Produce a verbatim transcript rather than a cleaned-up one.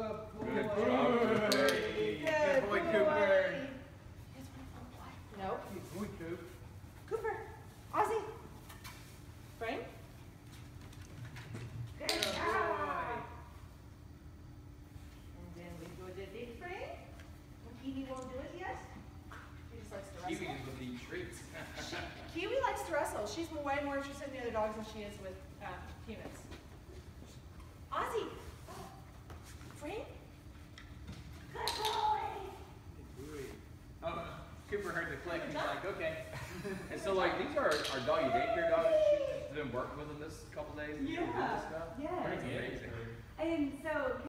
boy. Good job, Cooper. Good boy, Cooper. Nope. Good boy, Cooper. Cooper. Ozzy. Frank. Good Good job. boy. And then we go to big Frank. Kiwi won't do it yet. She just likes to wrestle. Kiwi is with the treats. She, Kiwi likes to wrestle. She's way more interested in the other dogs than she is with um, humans. Ozzy. Frank. Good boy. Good boy. Oh, Cooper heard the click and he's like, okay. And so, like, these are our doggy daycare dogs. She's been working with them this couple days. Yeah. Doing this stuff. Yeah. Pretty amazing. And so